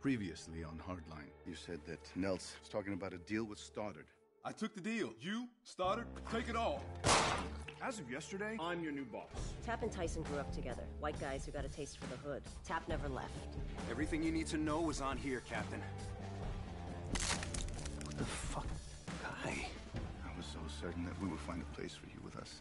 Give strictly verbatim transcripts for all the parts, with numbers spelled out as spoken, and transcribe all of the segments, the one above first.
Previously on Hardline, you said that Nels was talking about a deal with Stoddard. I took the deal. You, Stoddard, take it all. As of yesterday, I'm your new boss. Tap and Tyson grew up together. White guys who got a taste for the hood. Tap never left. Everything you need to know is on here, Captain. What the fuck, guy? I was so certain that we would find a place for you with us.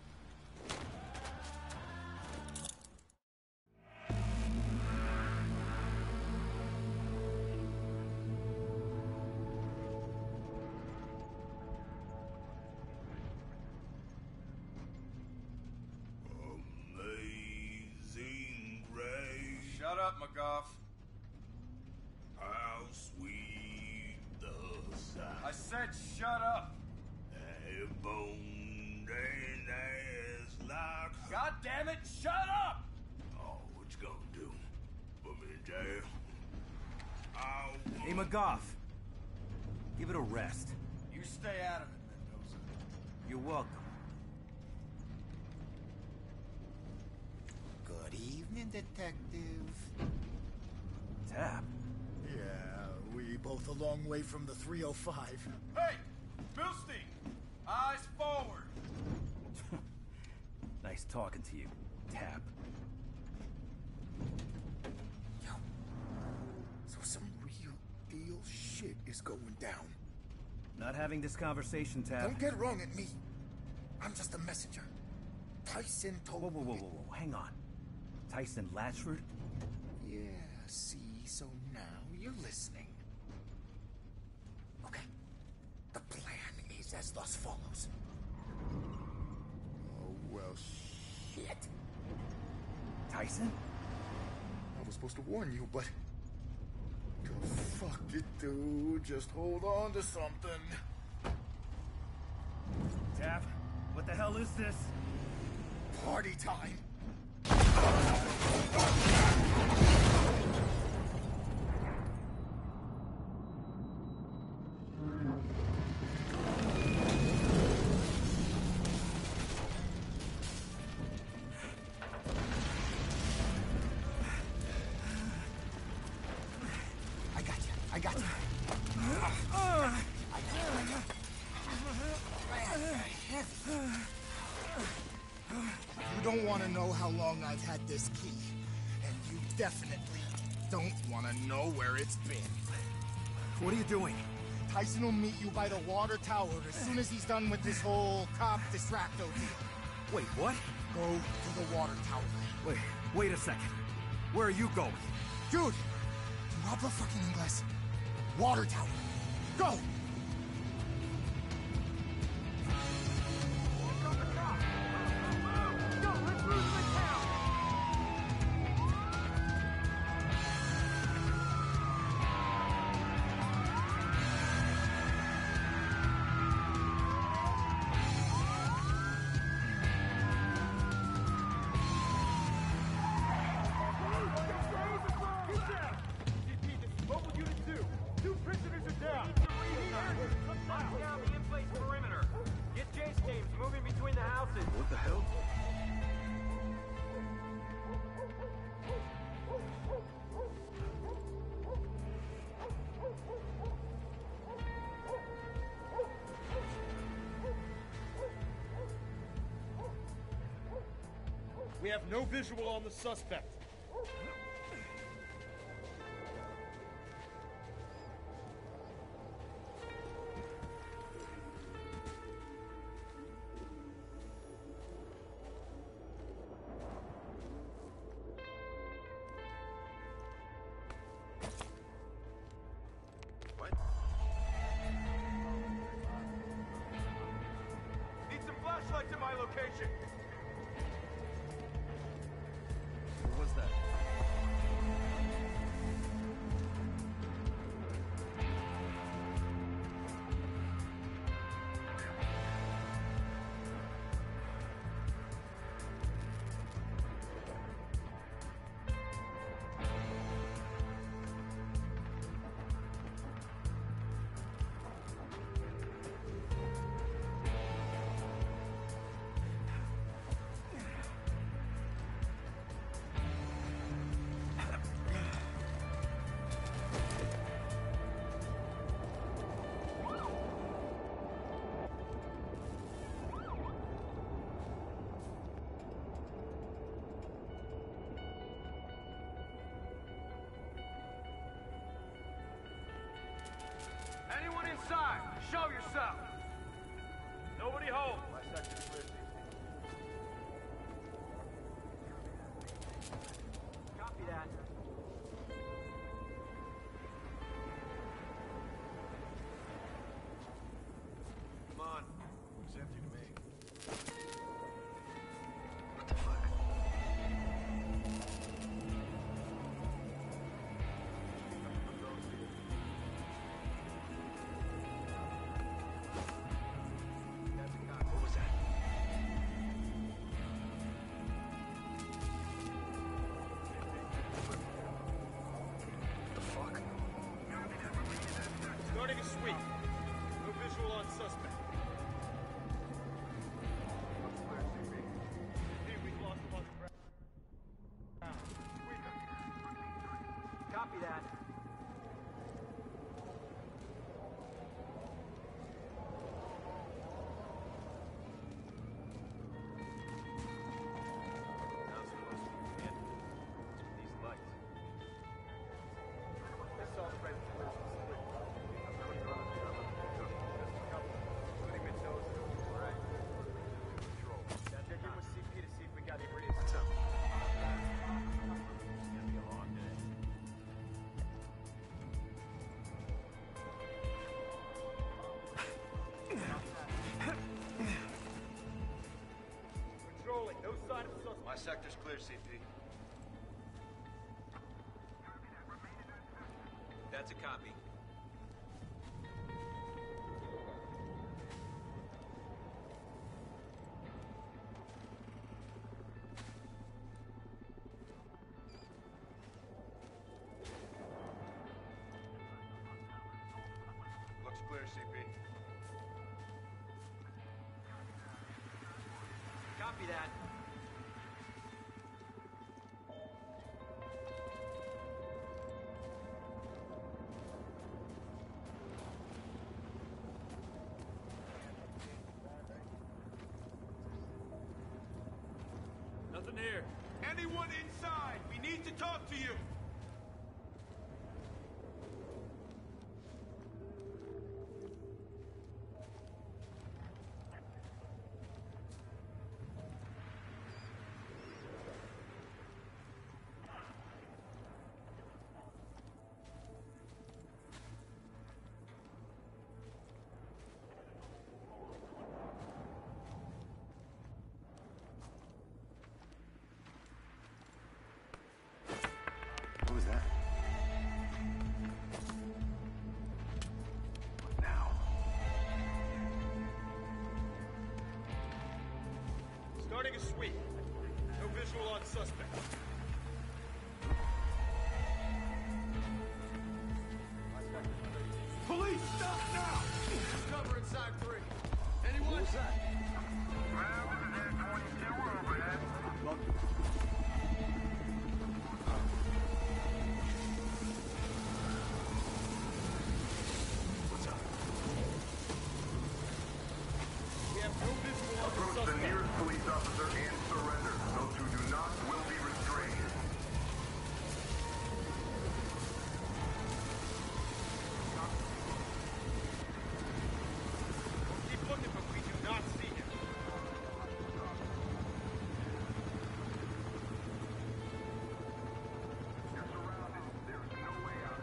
Shut up, McGough. How sweet the sound. I said shut up. A bone and ass like. God damn it, shut up! Oh, what you gonna do? Put me in jail? I'll... Hey, McGough. Give it a rest. You stay out of it, Mendoza. You're welcome. Good evening, Detective. Tap. Yeah, we both a long way from the three oh five. Hey! Milstein! Eyes forward! Nice talking to you, Tap. Yo. So some real deal shit is going down. Not having this conversation, Tap. Don't get wrong at me. I'm just a messenger. Tyson told Whoa, whoa, whoa, me... whoa, whoa, hang on. Tyson Latchford? Yeah, see, so now you're listening. Okay. The plan is as thus follows. Oh, well, shit. Tyson? I was supposed to warn you, but... Oh, fuck it, dude. Just hold on to something. Tap, what the hell is this? Party time! I got you. I got you. I got you. You don't want to know how long I've had this key, and you definitely don't want to know where it's been. What are you doing? Tyson will meet you by the water tower as soon as he's done with this whole cop distracto deal. Wait, what? Go to the water tower. Wait, wait a second. Where are you going? Dude, you habla fucking English. Water tower. Go! What the hell? We have no visual on the suspect. What? Need some flashlights at my location. What was that? out. Nobody home. My sector's clear, C P. Copy that. Come on. It's empty to me. What the fuck? What was that? What the fuck? Starting a sweep. No visual on suspect. C P, we've lost him on the ground. Sweep him. Copy that. Now supposed to be in. These lights. This all spread to the split. Including Mendoza. Right. Control. Now check in with C P to see if we got any release. What's up? It's gonna be a long day. Controlling. No sign of suspect. My sector's clear, C P. That's a copy. Looks clear, C P. Copy that. Nothing here. Anyone inside? We need to talk to you. What was that? What now? Starting a sweep. No visual on suspect. Police, stop now! Cover inside three. Anyone? What was that? What's up? We have no visual on the Approach the suspect. nearest police officer and surrender. Those who do not will be restrained. Keep looking, but we do not see him. You're surrounded. There's no way out.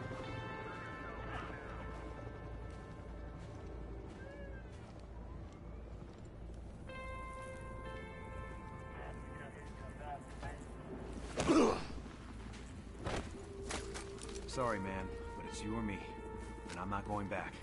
Sorry, man, but it's you or me. And I'm not going back.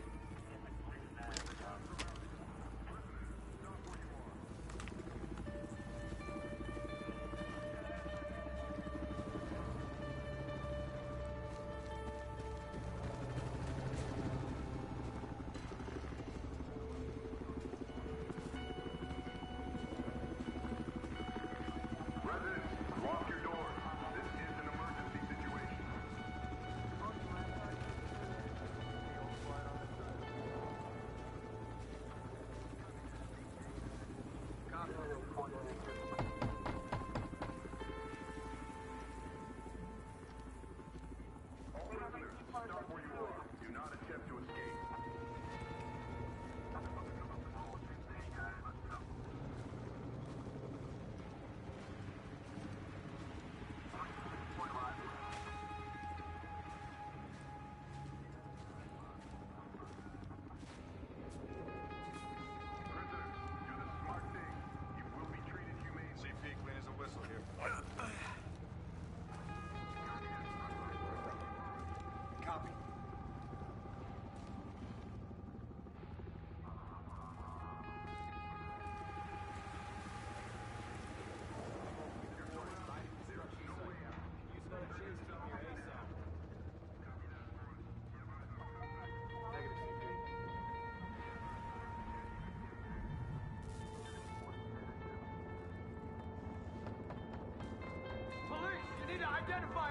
Residents, lock your doors. This is an emergency situation.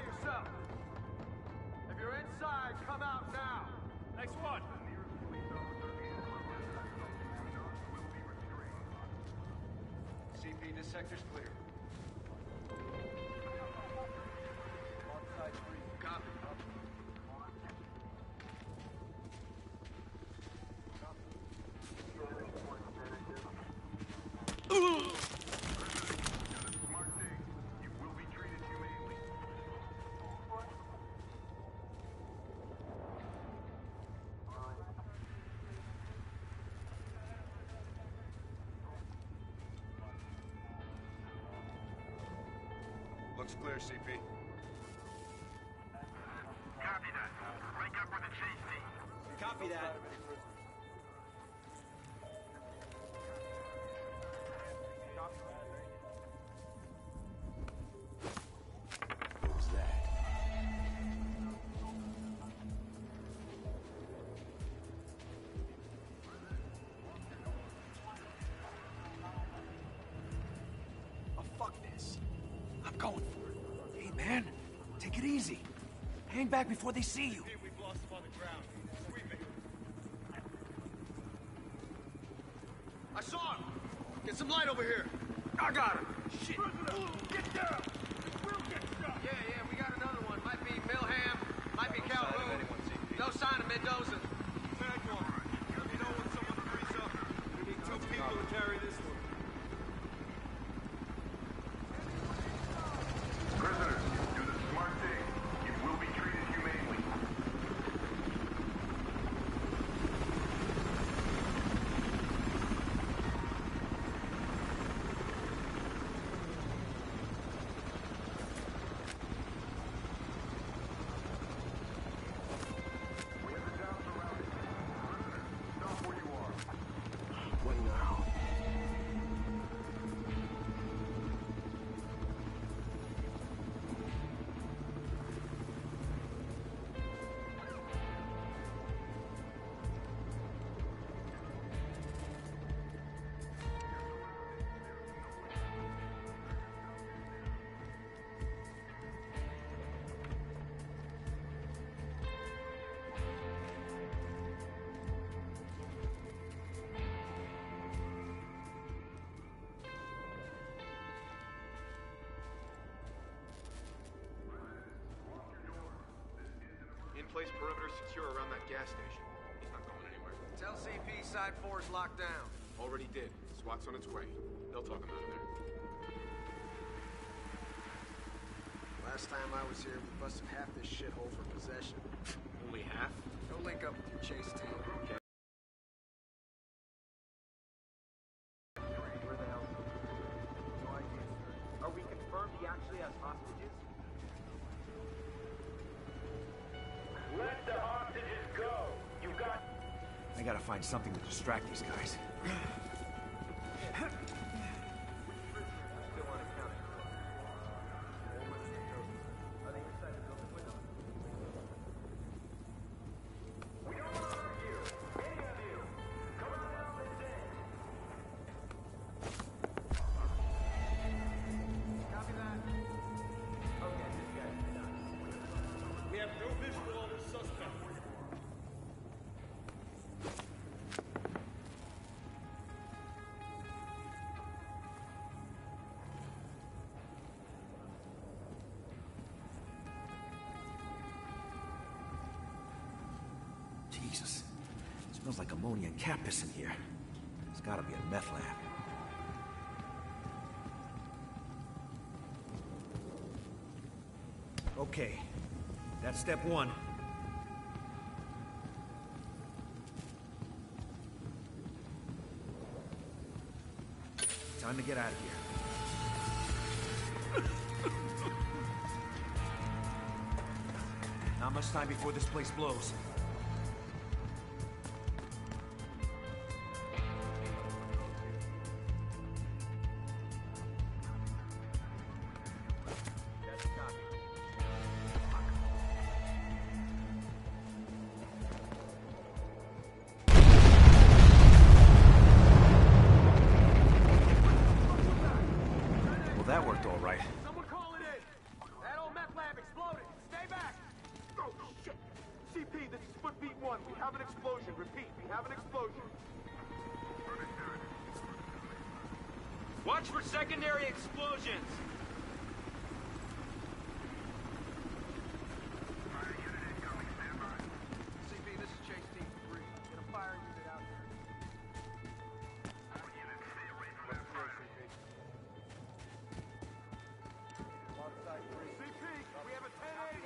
yourself. If you're inside, come out now. Next one. C P, this sector's clear. Side three. Copy. Smart thing. You will be treated humanely. Looks clear, C P. Copy that. Break up with the chase team. Copy that. What was that? Oh, fuck this. I'm going for it. Hey, man, take it easy. Hang back before they see you. We've lost him on the ground. Sweeping. I saw him. Get some light over here. I got him. Shit. Get down! We'll get shot! Yeah, yeah, we got another one. Might be Milham, might be Calhoun. No sign of Mendoza. Tag one. Let me know when someone frees up. We need two people to carry this one. Prisoners, do the smart thing. You will be treated humanely. We have the town surrounded. Prisoners, stop where you are. What now? In-place perimeter secure around that gas station. He's not going anywhere. Tell C P side four is locked down. Already did. SWAT's on its way. They'll talk him out of there. Last time I was here, we busted half this shithole for possession. Only half? Go link up with your chase team. Where the hell? No idea, sir. Are we confirmed he actually has hostages? Let the hostages go. You got. I gotta find something to distract these guys. Still on account. Are they inside the building window? We don't want to hurt you. Any of you. Come on out and dance. Copy that. Okay, this guy's nuts. We have no visual on the suspect. Jesus. It smells like ammonia and cat piss in here. It's gotta be a meth lab. Okay. That's step one. Time to get out of here. Not much time before this place blows. That's a copy. Well, that worked all right. Someone call it in! That old meth lab exploded! an explosion. Watch for secondary explosions. C P, this is Chase Team three. Get a fire unit out there. All units stay away from that fire. On site three. C P, we have a ten eight.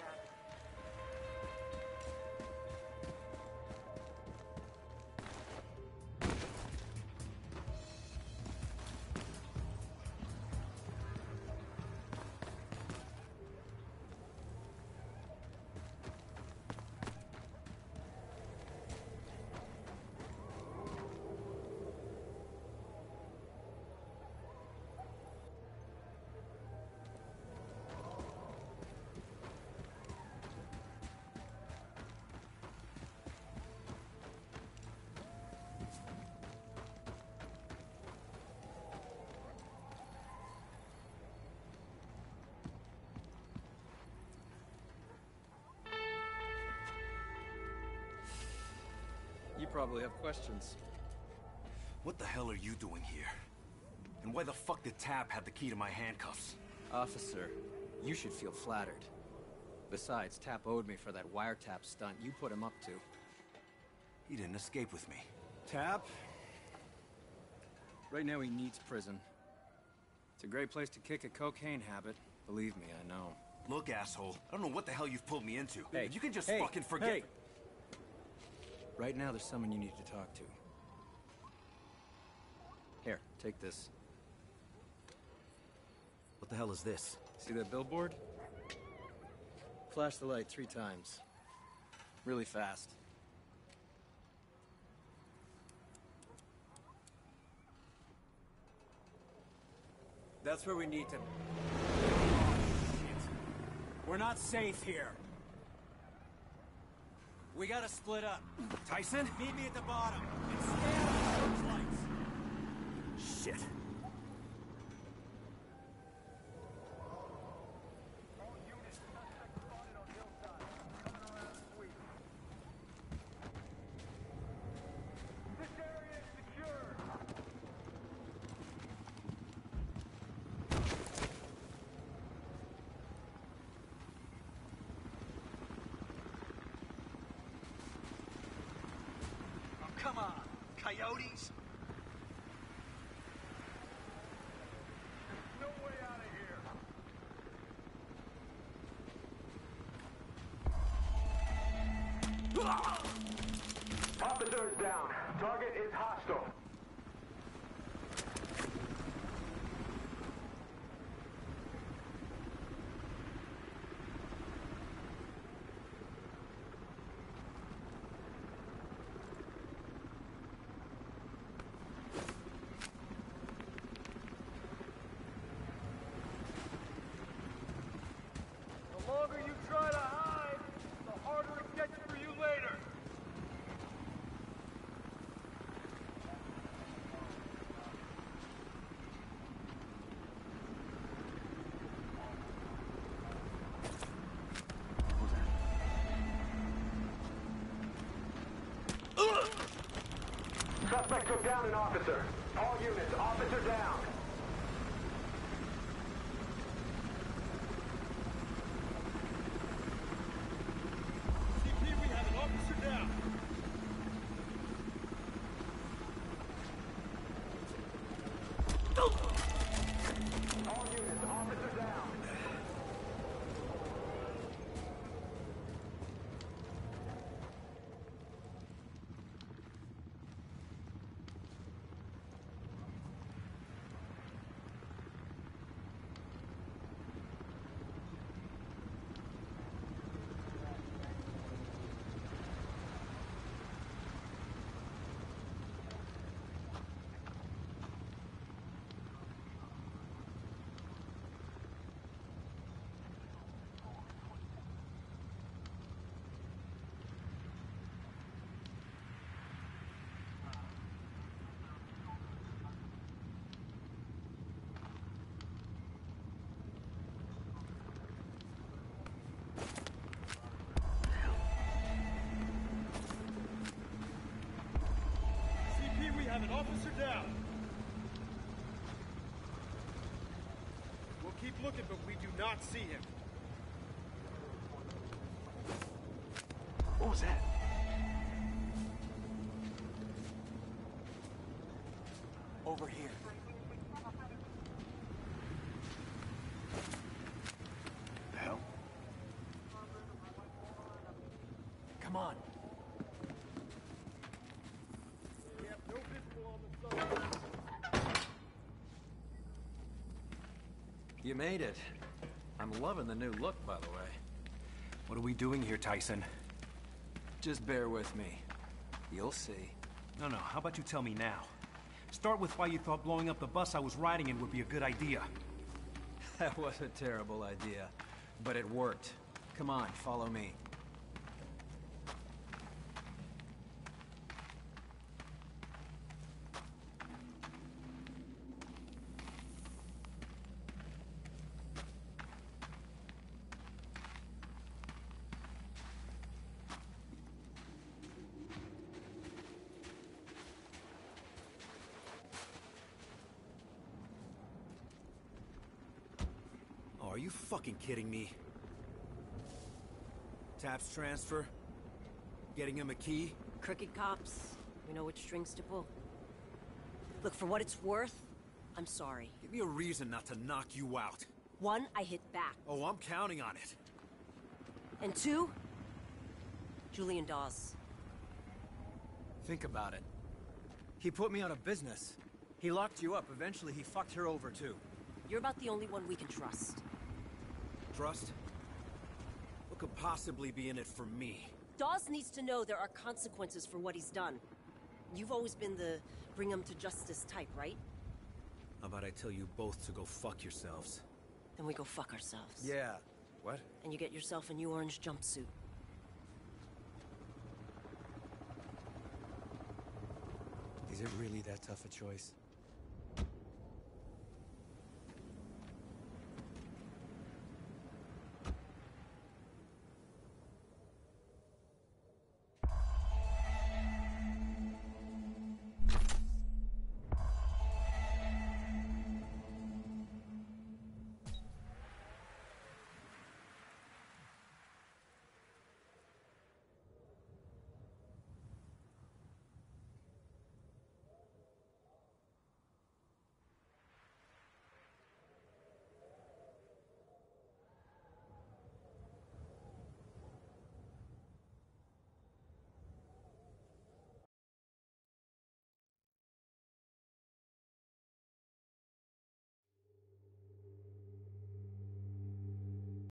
You probably have questions. What the hell are you doing here? And why the fuck did Tap have the key to my handcuffs? Officer, you should feel flattered. Besides, Tap owed me for that wiretap stunt you put him up to. He didn't escape with me. Tap? Right now he needs prison. It's a great place to kick a cocaine habit. Believe me, I know. Look, asshole, I don't know what the hell you've pulled me into. Hey, If you can just hey, fucking forget... hey. Right now there's someone you need to talk to. Here, take this. What the hell is this? See that billboard? Flash the light three times. Really fast. That's where we need to... We're not safe here. We gotta split up. Tyson? Meet me at the bottom and stand on the searchlights. Shit. All units, suspect spotted on hillside. Coming around sweep. This area is secure. Come on, coyotes. No way out of here. Officer is down. Target is hostile. The longer you try to hide, the harder it gets for you later. Suspect took down an officer. All units, officer down. C P, we have an officer down. All units, officer down. have an officer down. We'll keep looking, but we do not see him. What was that? Over here. The hell? Come on. We have no visible on the side. You made it. I'm loving the new look, by the way. What are we doing here, Tyson? Just bear with me. You'll see. No, no, how about you tell me now? Start with why you thought blowing up the bus I was riding in would be a good idea. That was a terrible idea, but it worked. Come on, follow me. Are you fucking kidding me? Tap's transfer? Getting him a key? Crooked cops. We know which strings to pull. Look, for what it's worth, I'm sorry. Give me a reason not to knock you out. One, I hit back. Oh, I'm counting on it. And two, Julian Dawes. Think about it. He put me out of business. He locked you up. Eventually, he fucked her over, too. You're about the only one we can trust. Trust? What could possibly be in it for me? Dawes needs to know there are consequences for what he's done. You've always been the bring him to justice type, right? How about I tell you both to go fuck yourselves? Then we go fuck ourselves. Yeah. What? And you get yourself a new orange jumpsuit. Is it really that tough a choice?